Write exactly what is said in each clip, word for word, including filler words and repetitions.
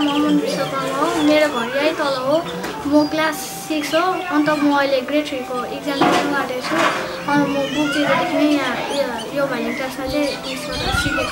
म अमन विश्वकर्मा हो मेरो घर यही तल हो म क्लास सिक्स हो अन्त म अहिले ग्रेड थ्री को इक्जाम दिनु आँटेको छु अनि म बुक चिजदेखि नै यहाँ यो भाइलिन क्लासमा चाहिँ त्यसबाट सिकेको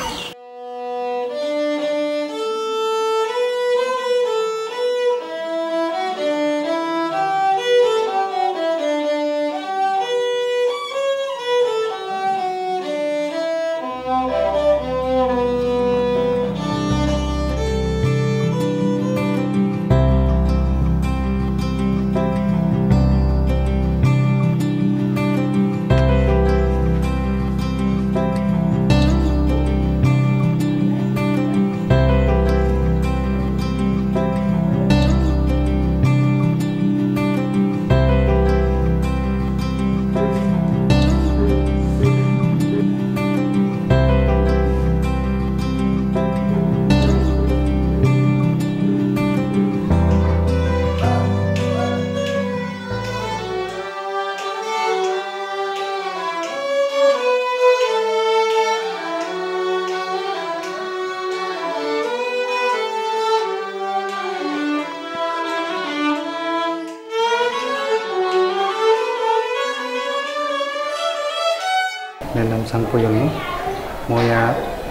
मेरो नाम साङ्पो योङ हो म यहाँ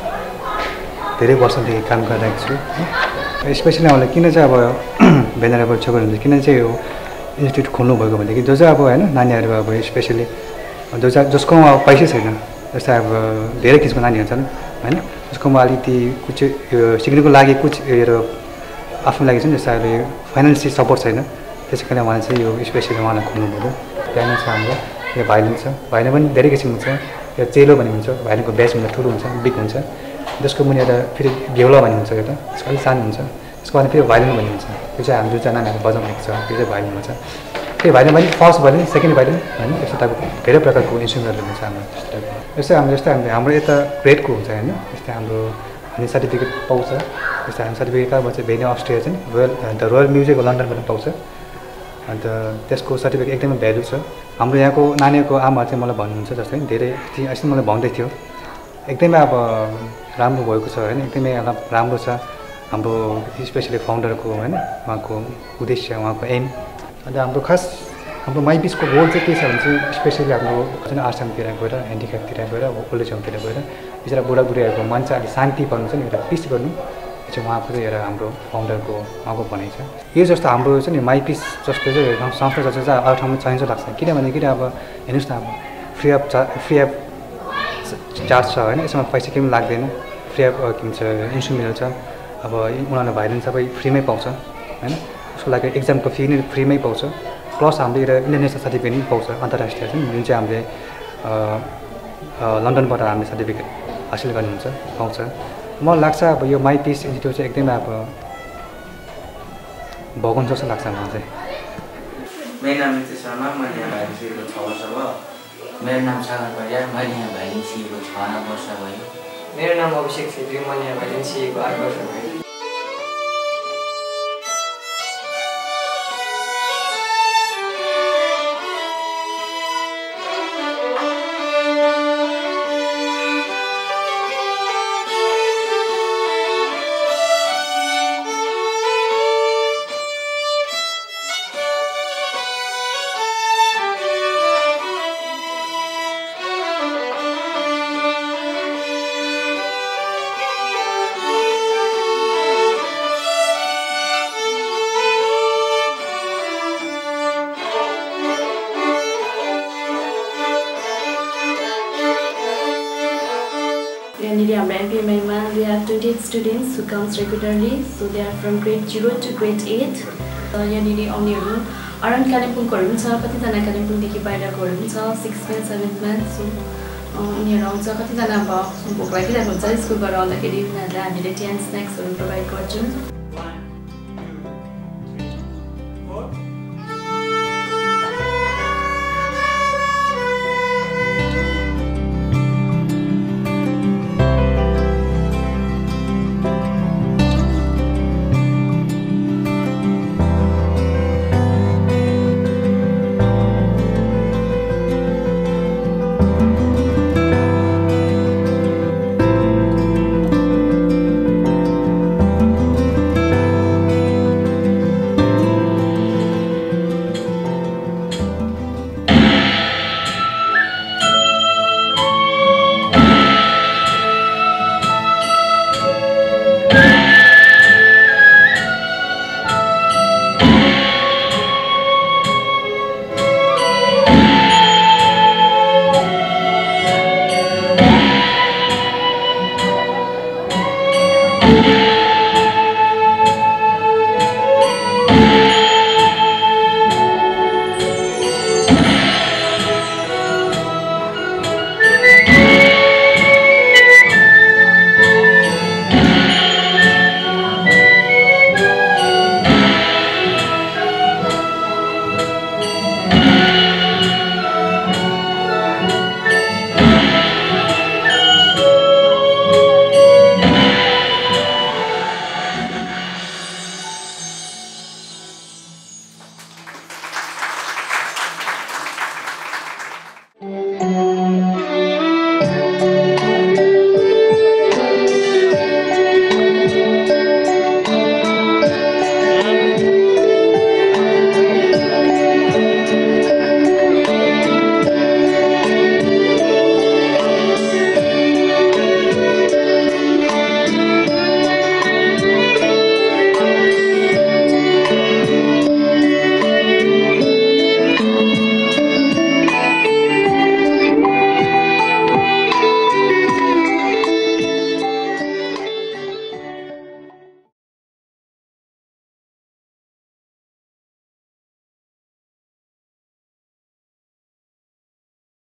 धेरै वर्षदेखि काम गरिरहेको छु स्पेसली मलाई किन चाहिँ अब भेनरेबल छोराहरू किन चाहिँ यो इन्स्टिट्युट खोल्नु भएको भनेदेखि जो चाहिँ अब होइन नानीहरू अब स्पेसली जो चाहिँ जसकोमा अब पैसै छैन जस्तै अब धेरै किसिमको नानीहरू छन् होइन जसकोमा अलिकति कुछ यो सिक्नुको लागि कुछ यो आफ्नो लागि चाहिँ जस्तै अहिले फाइनेन्सियल सपोर्ट छैन त्यसै कारण उहाँले चाहिँ यो स्पेसली उहाँलाई खोल्नुभयो त्यहाँ छ हाम्रो यो भाइलिन छ भाइलिन पनि धेरै किसिमको छ यो चेलो भन्ने हुन्छ भाइलिनको बेस हुन्छ ठुलो हुन्छ बिग हुन्छ जसको मुनि एउटा फेरि बेहुला भन्ने हुन्छ एउटा त्यसको अलिक सानो हुन्छ त्यसको बाद फेरि भाइलिन भन्ने हुन्छ त्यो चाहिँ हाम्रो चाहिँ नानीहरू बजाउनेको छ त्यो चाहिँ भाइलिन हुन्छ फेरि भाइलिन पनि फर्स्ट भाइलिन सेकेन्ड भाइलिन होइन यस्तो टाइपको धेरै प्रकारको इन्स्ट्रुमेन्टहरू हुन्छ हाम्रो त्यस्तो टाइपको यस्तै हाम्रो जस्तै हाम्रो हाम्रो यता ग्रेडको हुन्छ होइन यस्तै हाम्रो हामी सर्टिफिकेट पाउँछ जस्तै हामी सर्टिफिकेट कहाँबाट चाहिँ भेन्यू अस्ट्रेलिया चाहिँ रोयल द रोयल म्युजिक लन्डनबाट पाउँछ अन्त त्यसको सर्टिफिकेट एकदमै भ्यालु छ हाम्रो यहाँको नानीहरूको आमाहरू चाहिँ मलाई भन्नुहुन्छ जस्तै धेरै अस्ति मलाई भन्दै थियो एकदमै अब राम्रो भएको छ होइन एकदमै राम्रो छ हाम्रो स्पेसली फाउन्डरको होइन उहाँको उद्देश्य उहाँको एम अन्त हाम्रो खास हाम्रो माइपिसको गोल चाहिँ के छ भने चाहिँ स्पेसली हाम्रो जुन आश्रमतिर गएर ह्यान्डिक्यापतिर गएर ओल्ड एज होमतिर गएर बिचरा बुढाबुढीहरूको मन चाहिँ अलिक शान्ति पाउनु छ नि एउटा पिस गर्नु चाहिँ उहाँको चाहिँ एउटा हाम्रो फाउन्डरको उहाँको भनाइ छ यो जस्तो हाम्रो चाहिँ नि माइपिस जस्तो चाहिँ संस्था जस्तो चाहिँ अरू ठाउँमा चाहिन्छ लाग्छ किनभने किन अब हेर्नुहोस् न अब फ्री अफ चा फ्री अफ चार्ज छ होइन यसमा पैसा केही पनि लाग्दैन फ्री अफ के भन्छ इन्स्ट्रुमेन्ट छ अब उनीहरूले भाइलिन सबै फ्रीमै पाउँछ होइन उसको लागि एक्जामको फी नै फ्रीमै पाउँछ प्लस हामीले एउटा इन्टरनेसनल सर्टिफिकेट पनि पाउँछ अन्तर्राष्ट्रिय चाहिँ जुन चाहिँ हामीले लन्डनबाट हामीले सर्टिफिकेट हासिल गर्नुहुन्छ पाउँछ मलाई लाग्छ अब यो माइपिस इन्स्टिट्युट चाहिँ एकदमै अब भगवान जस्तो लाग्छ मलाई चाहिँ मेरो नाम नितेश शर्मा मैले यहाँ भाइलिन सिकेको छ वर्ष भयो मेरो नाम सागर परियार मैले यहाँ भाइलिन सिकेको छ वर्ष भयो मेरो नाम अभिषेक छेत्री मैले यहाँ भाइलिन सिकेको आठ वर्ष भयो Here our M P M I we have twenty-eight students who comes regularly, so they are from grade zero to grade eight. Here आउनेहरु around कालिम्पोङकोहरु पनि छ कतिजना कालिम्पोङदेखि बाहिरकोहरु पनि छ sixth man seventh man so उनीहरु आउँछ कतिजना अब भोक लागिरहेको हुन्छ स्कुलबाट आउँदाखेरि उनीहरुलाई हामीले टी एन्ड स्न्याक्सहरु प्रोभाइड गर्छौं